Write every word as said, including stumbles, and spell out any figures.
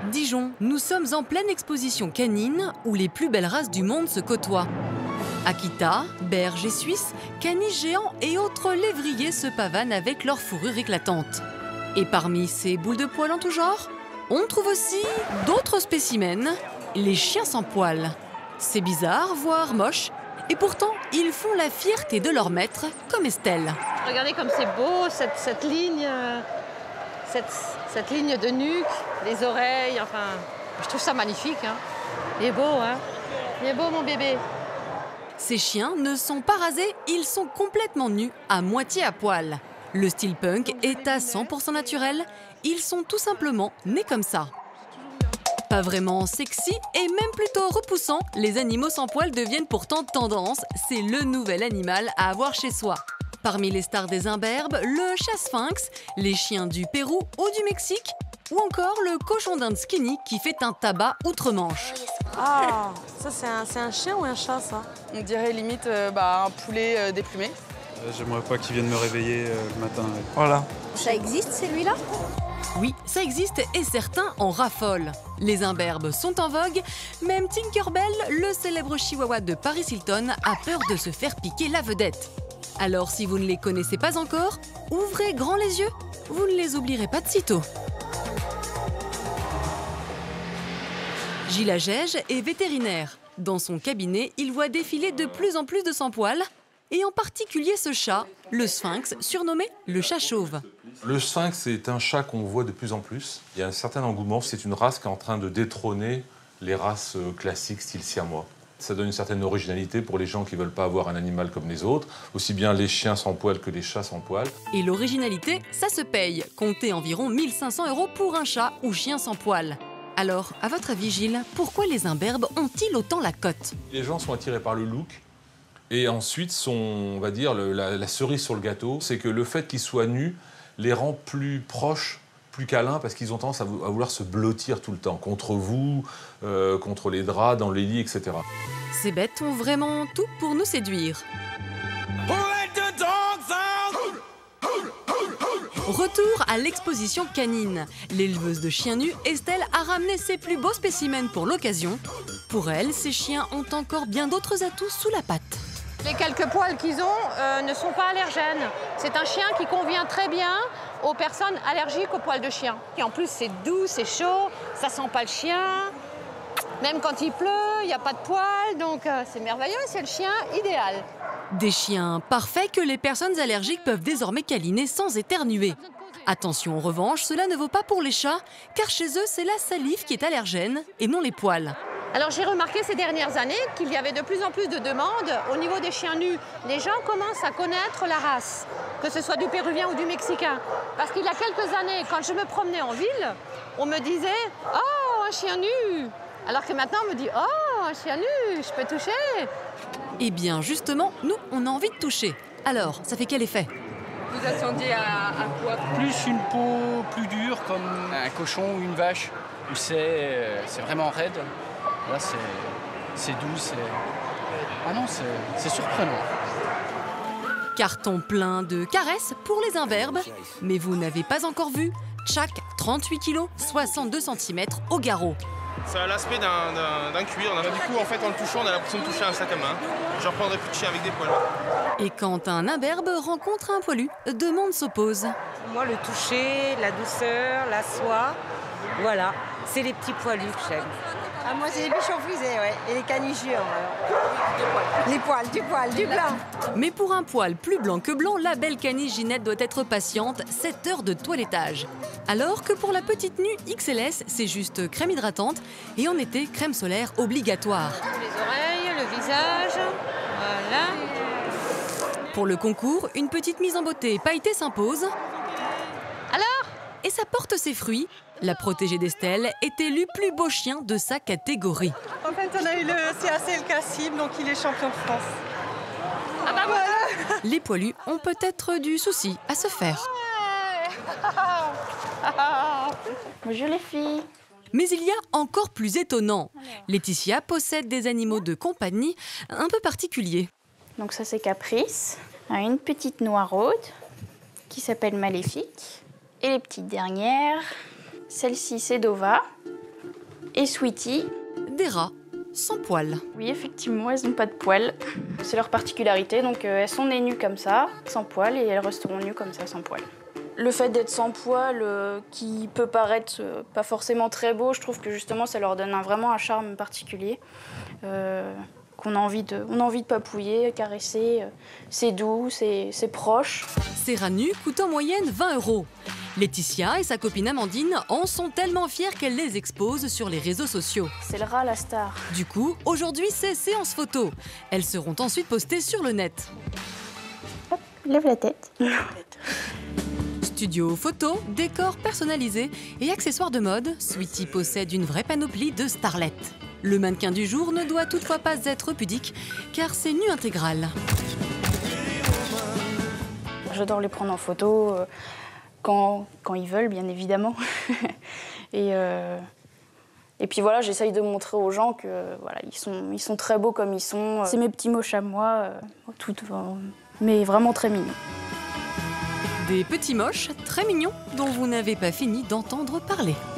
Dijon, nous sommes en pleine exposition canine où les plus belles races du monde se côtoient. Akita, berge et suisse, caniches géants et autres lévriers se pavanent avec leur fourrure éclatante. Et parmi ces boules de poils en tout genre, on trouve aussi d'autres spécimens, les chiens sans poils. C'est bizarre, voire moche, et pourtant ils font la fierté de leur maître, comme Estelle. Regardez comme c'est beau, cette, cette ligne, euh, cette, cette ligne de nuque, les oreilles, enfin, je trouve ça magnifique. Hein. Il est beau, hein. Il est beau mon bébé. Ces chiens ne sont pas rasés, ils sont complètement nus, à moitié à poil. Le style punk est à cent pour cent naturel, ils sont tout simplement nés comme ça. Pas vraiment sexy et même plutôt repoussant, les animaux sans poils deviennent pourtant tendance, c'est le nouvel animal à avoir chez soi. Parmi les stars des imberbes, le chat sphinx, les chiens du Pérou ou du Mexique, ou encore le cochon d'Inde skinny qui fait un tabac outre-Manche. Ah, ça c'est un, c'est un chien ou un chat ça? On dirait limite euh, bah, un poulet euh, déplumé. Euh, J'aimerais pas qu'il vienne me réveiller euh, le matin. Ouais. Voilà. Ça existe celui-là? Oui, ça existe et certains en raffolent. Les imberbes sont en vogue, même Tinkerbell, le célèbre chihuahua de Paris Hilton, a peur de se faire piquer la vedette. Alors si vous ne les connaissez pas encore, ouvrez grand les yeux, vous ne les oublierez pas de sitôt. Gilles Agege est vétérinaire. Dans son cabinet, il voit défiler de plus en plus de sans-poils, et en particulier ce chat, le sphinx, surnommé le chat chauve. Le sphinx est un chat qu'on voit de plus en plus. Il y a un certain engouement, c'est une race qui est en train de détrôner les races classiques style siamois. Ça donne une certaine originalité pour les gens qui ne veulent pas avoir un animal comme les autres, aussi bien les chiens sans poils que les chats sans poils. Et l'originalité, ça se paye. Comptez environ mille cinq cents euros pour un chat ou chien sans poils. Alors, à votre avis, Gilles, pourquoi les imberbes ont-ils autant la cote? Les gens sont attirés par le look. Et ensuite, son, on va dire, le, la, la cerise sur le gâteau, c'est que le fait qu'ils soient nus les rend plus proches, plus câlins, parce qu'ils ont tendance à, vou à vouloir se blottir tout le temps, contre vous, euh, contre les draps, dans les lits, et cetera. Ces bêtes ont vraiment tout pour nous séduire. Retour à l'exposition canine. L'éleveuse de chiens nus, Estelle, a ramené ses plus beaux spécimens pour l'occasion. Pour elle, ces chiens ont encore bien d'autres atouts sous la patte. Les quelques poils qu'ils ont euh, ne sont pas allergènes. C'est un chien qui convient très bien aux personnes allergiques aux poils de chien. Et en plus, c'est doux, c'est chaud, ça sent pas le chien. Même quand il pleut, il n'y a pas de poils, donc euh, c'est merveilleux, c'est le chien idéal. Des chiens parfaits que les personnes allergiques peuvent désormais câliner sans éternuer. Attention, en revanche, cela ne vaut pas pour les chats, car chez eux, c'est la salive qui est allergène et non les poils. Alors j'ai remarqué ces dernières années qu'il y avait de plus en plus de demandes au niveau des chiens nus. Les gens commencent à connaître la race, que ce soit du péruvien ou du mexicain. Parce qu'il y a quelques années, quand je me promenais en ville, on me disait « Oh, un chien nu !» Alors que maintenant, on me dit « Oh, un chien nu, je peux toucher ?» Eh bien, justement, nous, on a envie de toucher. Alors, ça fait quel effet? Vous attendiez à, à quoi? Plus une peau plus dure, comme un cochon ou une vache, où c'est c'est vraiment raide. Là, c'est doux, c'est... Ah non, c'est surprenant. Carton plein de caresses pour les imberbes. Mais vous n'avez pas encore vu Tchak, trente-huit kilos, soixante-deux centimètres au garrot. Ça a l'aspect d'un cuir. Du coup, en fait, en le touchant, on a l'impression de toucher un sac à main. Je reprendrai plus de chien avec des poils. Et quand un imberbe rencontre un poilu, deux mondes s'opposent. Moi, le toucher, la douceur, la soie, voilà. C'est les petits poilus que j'aime. Ah, moi, c'est les bichons frisés, ouais. Et les caniches géants, alors. Les poils, du poil, du blanc. Mais pour un poil plus blanc que blanc, la belle caniche Ginette doit être patiente, sept heures de toilettage. Alors que pour la petite nue X L S, c'est juste crème hydratante et en été, crème solaire obligatoire. Les oreilles, le visage, voilà. Pour le concours, une petite mise en beauté pailletée s'impose. Alors? Et ça porte ses fruits. La protégée d'Estelle est élue plus beau chien de sa catégorie. En fait, on a eu le C A C El Kassim, donc il est champion de France. Ah bah voilà. Les poilus ont peut-être du souci à se faire. Bonjour les filles. Mais il y a encore plus étonnant. Laetitia possède des animaux de compagnie un peu particuliers. Donc ça c'est Caprice, une petite noiraude qui s'appelle Maléfique. Et les petites dernières, celle-ci c'est Dova, et Sweetie. Des rats sans poils. Oui, effectivement, elles n'ont pas de poils. C'est leur particularité, donc euh, elles sont nées nues comme ça, sans poils, et elles resteront nues comme ça, sans poils. Le fait d'être sans poils, euh, qui peut paraître euh, pas forcément très beau, je trouve que justement ça leur donne un, vraiment un charme particulier. Euh, qu'on a envie de, on a envie de papouiller, caresser. Euh, c'est doux, c'est proche. Ces rats nus coûtent en moyenne vingt euros. Laetitia et sa copine Amandine en sont tellement fières qu'elles les exposent sur les réseaux sociaux. C'est le rat la star. Du coup, aujourd'hui c'est séance photo. Elles seront ensuite postées sur le net. Hop, lève la tête. Studio photo, décor personnalisé et accessoires de mode, Sweetie possède une vraie panoplie de starlettes. Le mannequin du jour ne doit toutefois pas être pudique, car c'est nu intégral. J'adore les prendre en photo, euh, quand, quand ils veulent, bien évidemment. et, euh, et puis voilà, j'essaye de montrer aux gens que voilà, ils sont, ils sont très beaux comme ils sont. C'est mes petits moches à moi, euh, tout, euh, mais vraiment très mignons. Des petits moches très mignons dont vous n'avez pas fini d'entendre parler.